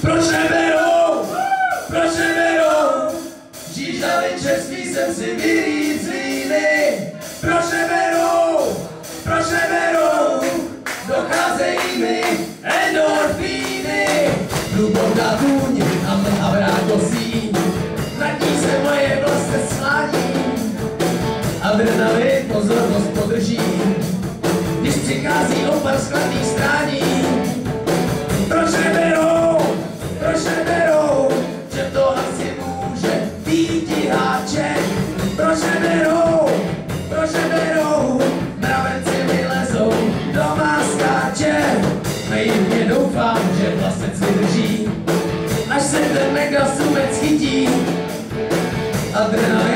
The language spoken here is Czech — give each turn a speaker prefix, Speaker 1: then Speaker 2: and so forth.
Speaker 1: Proč neberou? Proč neberou? Žížavy čerství jsem si vylít z líny. Proč neberou? Proč neberou? Docházejí mi endorfíny. Hluboká tůň a mlhavá kosí. Nad ní se moje vlastně slání. Adrenalin pozornost podrží. Když přichází opar skladných strání. Proč neberou? Proč neberou? Že to asi může být háček. Proč neberou? Proč neberou? Mravenci vylezou do máskáče. Naivně doufám, že vlasec vydrží, až se ten megasumec chytí. Adrenalin